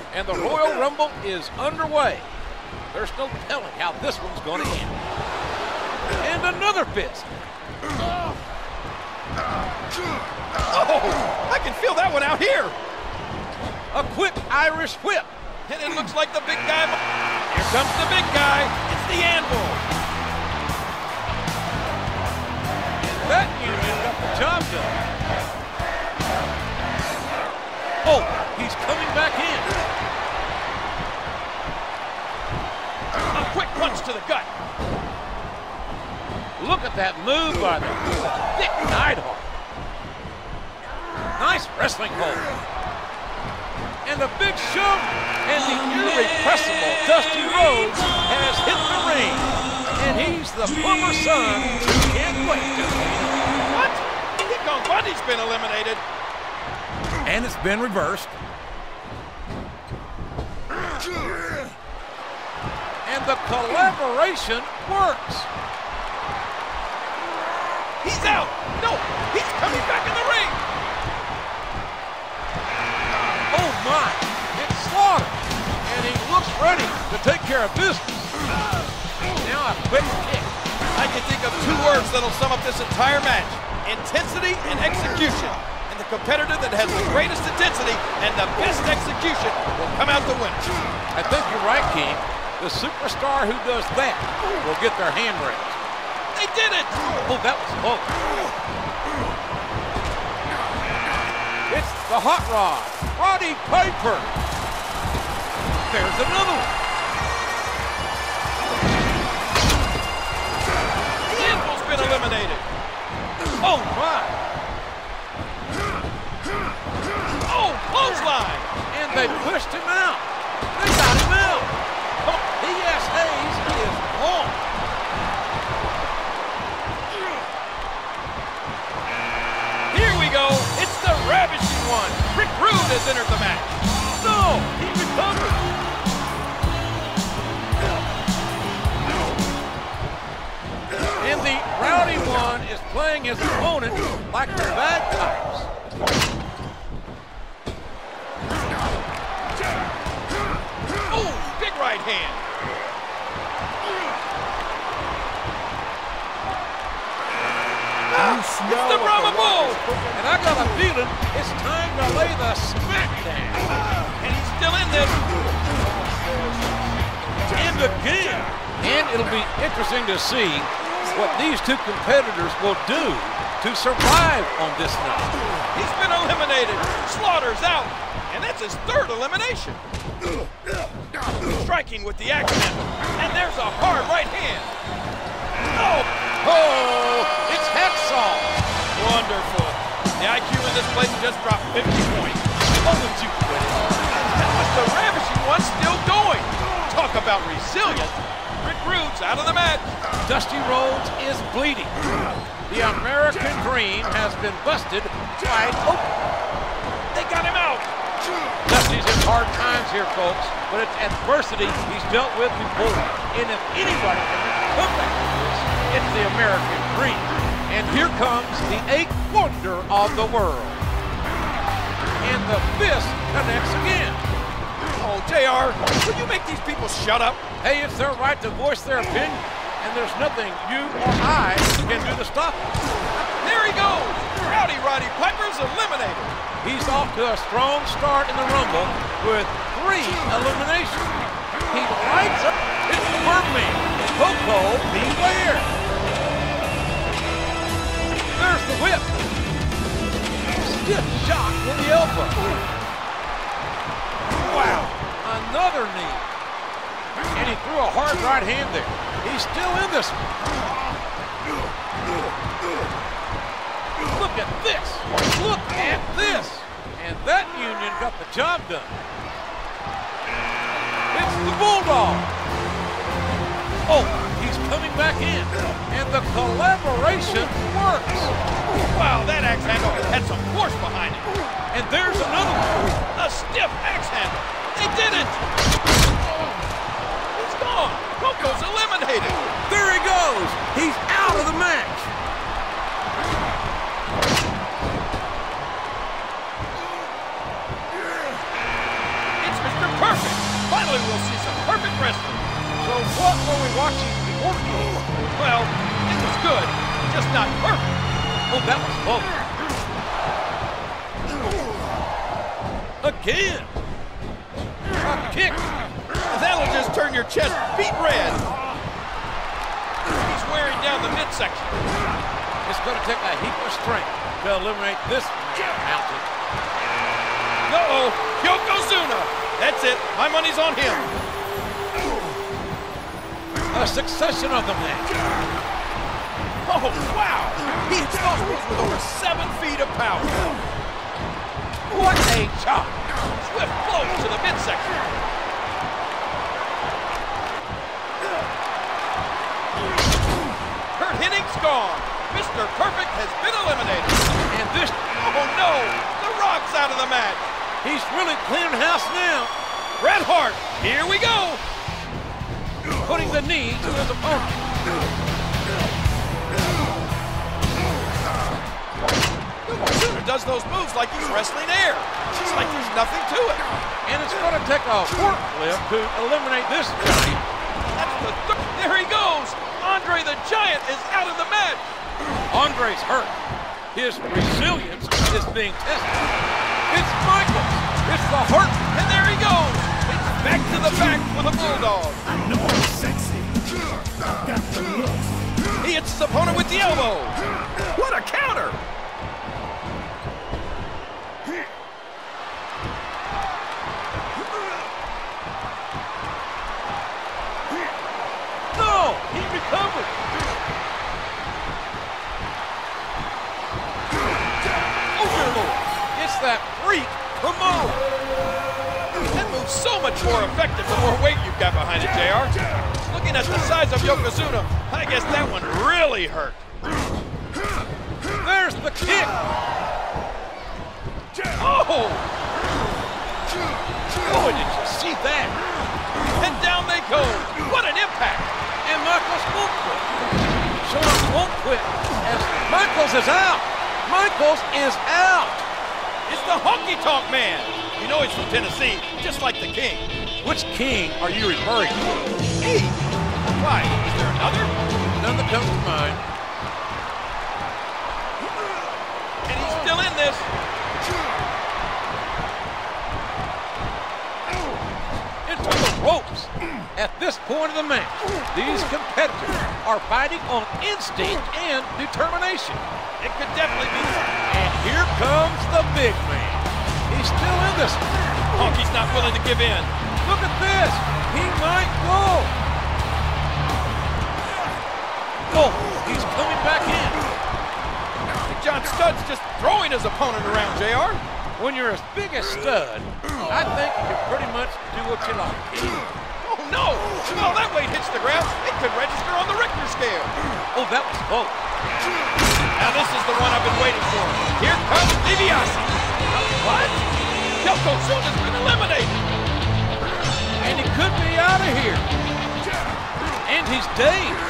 And the Royal Rumble is underway. There's no telling how this one's going to end. And another fist. Oh, I can feel that one out here. A quick Irish whip. And it looks like the big guy. Here comes the big guy. It's the Anvil. And that union got the job done. Oh, he's coming back in. A quick punch to the gut. Look at that move by the thick Neidhart. Nice wrestling hold. And a big shove, and the irrepressible Dusty Rhodes has hit the ring. And he's the plumber's son who can't wait to win. What? King Kong Bundy's been eliminated. And it's been reversed. And the collaboration works. He's out. No, he's coming back in the ring. Oh my, it's Slaughter. And he looks ready to take care of business. Now a quick kick. I can think of two words that'll sum up this entire match. Intensity and execution. And the competitor that has the greatest intensity and the best execution will come out the winner. I think you're right, King. The superstar who does that will get their hand raised. They did it! Oh, that was close. It's the Hot Rod, Roddy Piper. There's another one. The Anvil's been eliminated. Oh, my. Oh, clothesline. And they pushed him out. They got him out. Oh, P.S. Hayes is gone. Here we go. It's the Ravishing One. Rick Rude has entered the match. No, he recovered. And the Rowdy One is playing his opponent like the bad types. Oh, big right hand. It's the Brahma Bull. And I got a feeling it's time to lay the smackdown. And he's still in this. And again. And it'll be interesting to see what these two competitors will do to survive on this night. He's been eliminated. Slaughter's out. And that's his third elimination. Striking with the axe handle. And there's a hard right hand. Oh, it's Hacksaw. Wonderful. The IQ in this place just dropped 50 points. Oh, would you quit it? But the Ravishing One's still going. Talk about resilient. Rick Rude's out of the match. Dusty Rhodes is bleeding. The American Dream has been busted wide open. They got him out. Dusty's in hard times here, folks, but it's adversity he's dealt with before. And if anybody can come back from this, it's the American Dream. And here comes the eighth wonder of the world. And the fist connects again. Oh, JR, will you make these people shut up? Hey, it's their right to voice their opinion, and there's nothing you or I can do to stop it. There he goes. Rowdy Roddy Piper's eliminated. He's off to a strong start in the Rumble with 3 eliminations. He lights up. It's the Birdman. Coco, beware. There's the whip. Stiff shot with the elbow. Wow, another knee. And he threw a hard right hand there. He's still in this one. Look at this. Look at this. And that union got the job done. It's the Bulldog. Oh, he's coming back in. And the collaboration works. Wow, that axe handle had some force behind it. And there's another one. A stiff axe handle. They did it. He's gone. Coco's eliminated. There he goes. He's out of the match. It's Mr. just not perfect. Oh, that was close. Again. A kick. That'll just turn your chest beet red. He's wearing down the midsection. It's going to take a heap of strength to eliminate this mountain. Uh-oh, Yokozuna. That's it. My money's on him. A succession of them then. Oh, wow. He hits those moves with over 7 feet of power. What a chop. Swift blow to the midsection. Kurt Hennig's gone. Mr. Perfect has been eliminated. And this, Oh no, The Rock's out of the match. he's really cleaning house now. Bret Hart, here we go. Putting the knee to his opponent. Yokozuna does those moves like he's wrestling air. It's like there's nothing to it. And it's going to take a forklift to eliminate this giant. That's there he goes. Andre the Giant is out of the match. Andre's hurt. His resilience is being tested. It's Michaels. It's the Hurt. And there he goes. It's back to the back with a bulldog. I know I'm sexy. Got the looks. He hits his opponent with the elbow. What a counter. No, he recovered. Oh, dear Lord. It's that freak Kamala. That move's so much more effective the more weight you've got behind it, JR. Looking at the size of Yokozuna, I guess that one really hurt. There's the kick. Oh! Boy, did you see that? And down they go. What an impact! And Michaels won't quit. Shawn won't quit as Michaels is out. Michaels is out. It's the Honky Tonk Man. You know he's from Tennessee, just like the King. Which king are you referring to? Hey! Why? Is there another? None that comes to mind. And he's still in this. Into the ropes. At this point of the match, these competitors are fighting on instinct and determination. It could definitely be. And here comes the big man. He's still in this. Honky's not willing to give in. Look at this. He might go. Oh, he's coming back in. John Studd's just throwing his opponent around, JR. When you're as big as Stud, I think you can pretty much do what you like. Oh no! Well, that weight hits the ground. It could register on the Richter scale. Oh, that was close. Now this is the one I've been waiting for. Here comes DiBiase. What? Yokozuna's been eliminated. And he could be out of here. And he's dazed.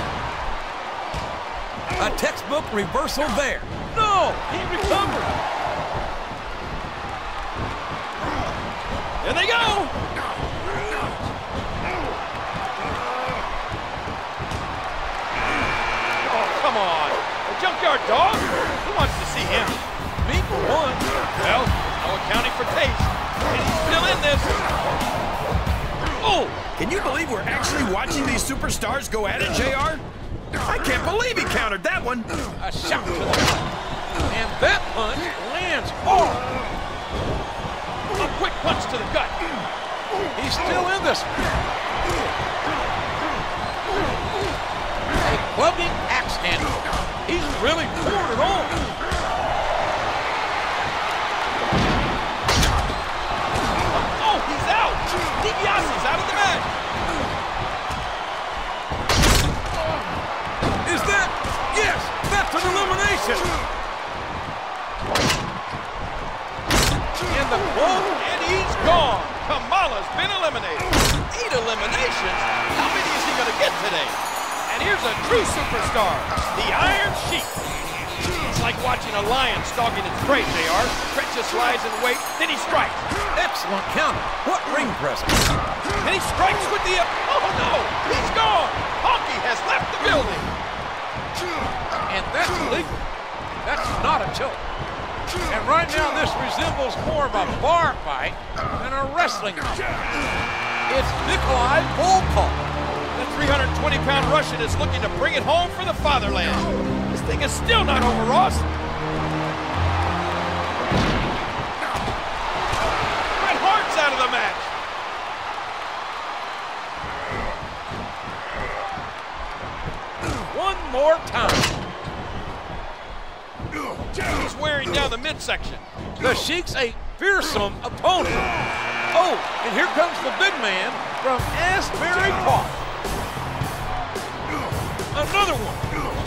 A textbook reversal there. No, he recovered. There they go. Oh, come on. A junkyard dog? Who wants to see him? Me for one. Well, no accounting for taste. And he's still in this. Oh, Can you believe we're actually watching these superstars go at it, JR? I can't believe he countered that one. a shot to the gut. And that punch lands hard. A quick punch to the gut. He's still in this. A clubbing axe handle. He's really pouring it on. Oh, he's out. DiBiase's out of the match. Is that? Yes, that's an elimination. And the quote. And he's gone. Kamala's been eliminated. 8 eliminations? How many is he going to get today? And here's a true superstar, the Iron Sheik. It's like watching a lion stalking its prey, JR. Trent just lies in wait, then he strikes. Excellent counter. What ring presence. And he strikes with the... Oh, no! He's gone! Honky has left the building. And that's legal. That's not a choke. And right now, this resembles more of a bar fight than a wrestling match. It's Nikolai Volkov. The 320-pound Russian is looking to bring it home for the fatherland. This thing is still not over, Ross. Bret Hart's out of the match. One more time. He's wearing down the midsection. The Sheik's a fearsome opponent. Oh, and here comes the big man from Asbury Park. Another one.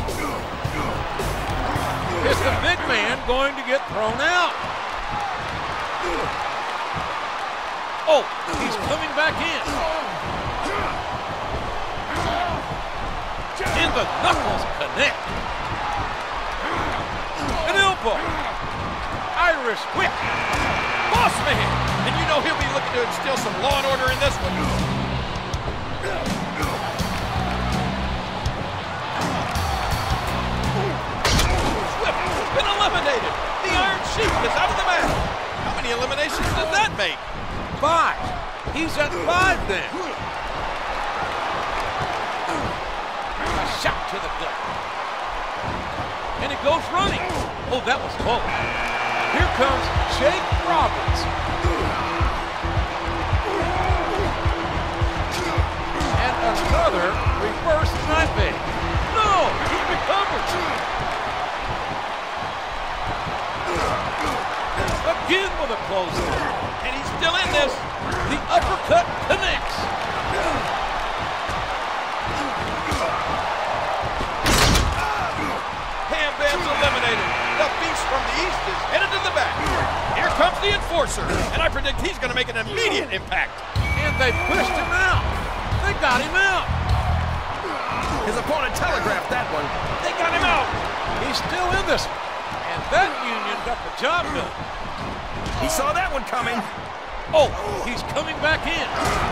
Is the big man going to get thrown out? Oh, he's coming back in. And the knuckles connect. An elbow. Irish whip. Boss man! And you know he'll be looking to instill some law and order in this one. Swift has been eliminated. The Iron Sheik is out of the match. How many eliminations does that make? 5. He's at 5 then. A shot to the gut. And it goes running. Oh, that was close. Here comes Jake Roberts. And another reverse knife edge. No, he recovered. Again with a close one. And he's still in this. The uppercut connects. Hamband's eliminated. The beast from the east is headed to the back. Here comes the enforcer, and I predict he's going to make an immediate impact. And they pushed him out. They got him out. His opponent telegraphed that one. They got him out. He's still in this one. And that union got the job done. He saw that one coming. Oh, he's coming back in.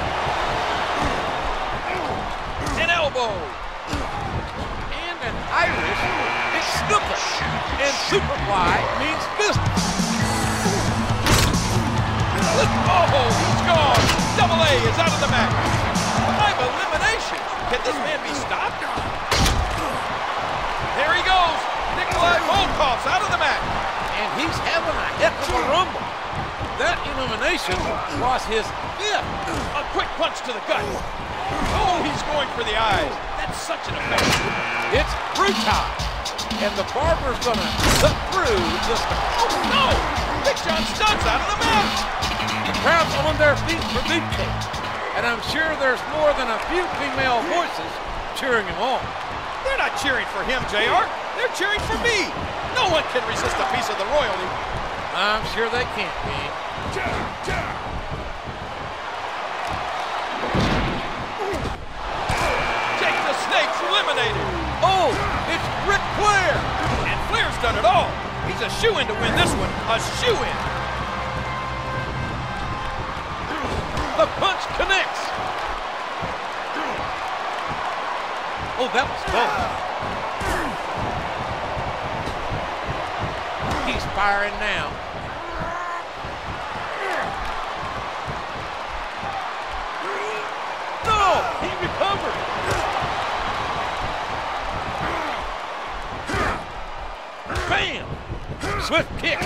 An elbow. And an Irish is snooker. And Superfly means business. Oh, he's gone. Double A is out of the match. 5 eliminations. Can this man be stopped? There he goes. Nikolai Volkov's out of the match. And he's having a heck of a rumble. That elimination was his 5th. A quick punch to the gut. Oh, he's going for the eyes. That's such an effect. It's brutal. And the barber's gonna cut through this. Oh, no! Big John Studd's out of the match. The crowd's on their feet for Beefcake. And I'm sure there's more than a few female voices cheering him on. They're not cheering for him, JR. They're cheering for me. No one can resist a piece of the royalty. I'm sure they can't, King. Jake the Snake's eliminated. Oh, it's Ric Flair. And Flair's done it all. He's a shoo-in to win this one. A shoo-in. The punch connects. Oh, that was close. He's firing now. No, he recovered. Bam! Swift kick.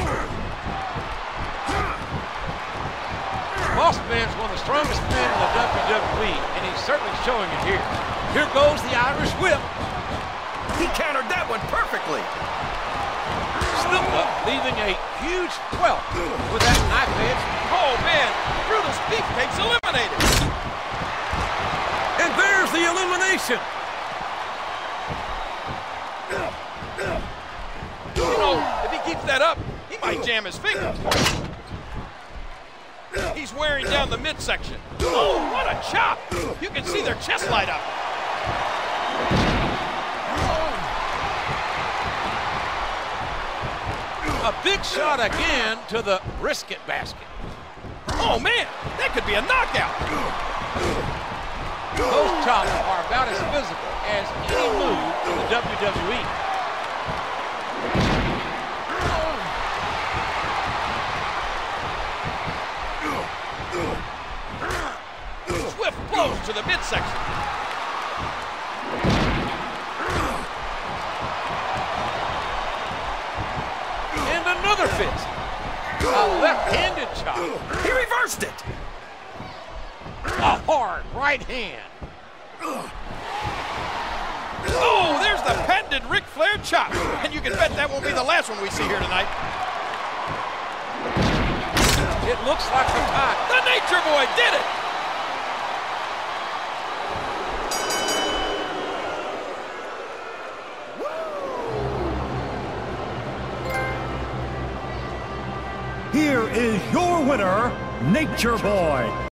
Boss Man's one of the strongest men in the WWE, and he's certainly showing it here. Here goes the Irish whip. He countered that one perfectly. Snuka leaving a huge welt with that knife edge. Oh, man. Brutus Beefcake's eliminated. And there's the elimination. You know, if he keeps that up, he might jam his fingers. He's wearing down the midsection. Oh, what a chop! You can see their chest light up. A big shot again to the brisket basket. Oh, man, that could be a knockout. Those chops are about as physical as any move in the WWE. Swift blows to the midsection. And another fist. A left-handed chop. He reversed it. A hard right hand. Oh, there's the patented Ric Flair chop. And you can bet that won't be the last one we see here tonight. It looks like the time. The Nature Boy did it. Here is your winner, Nature Boy.